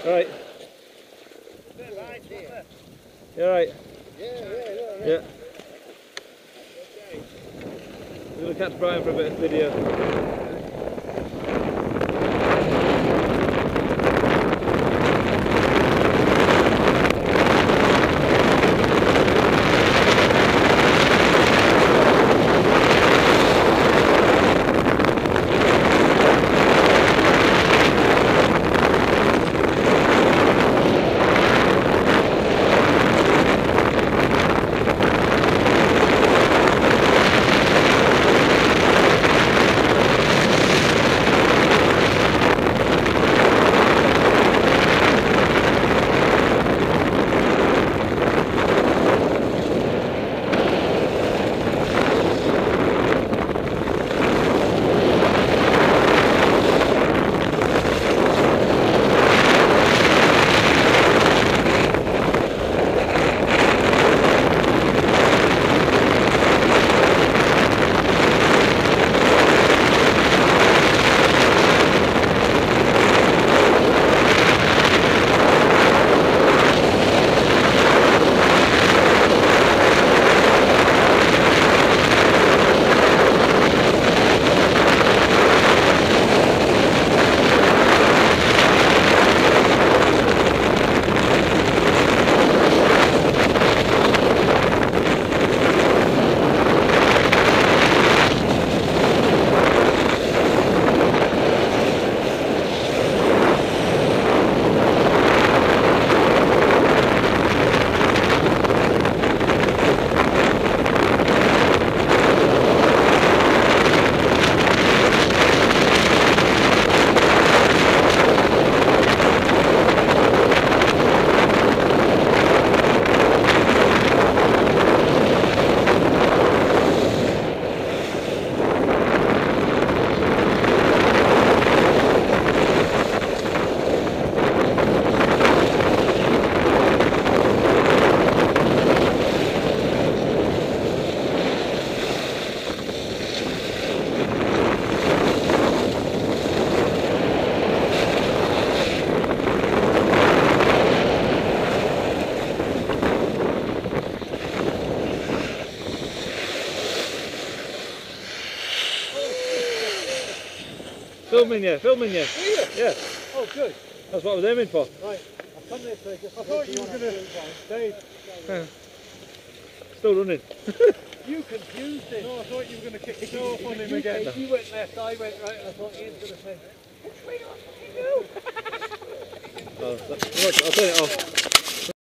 Right. You alright? Yeah. We're going to catch Brian for a bit of video. Filming you. Yeah. Oh, good. That's what I was aiming for. Right, I've come this way just I thought you were going to... Dave. Still running. You confused it. No, I thought you were going to kick the off on him again. You went left, I went right, I thought Ian's going to say, which way do I fucking go? I'll turn it off.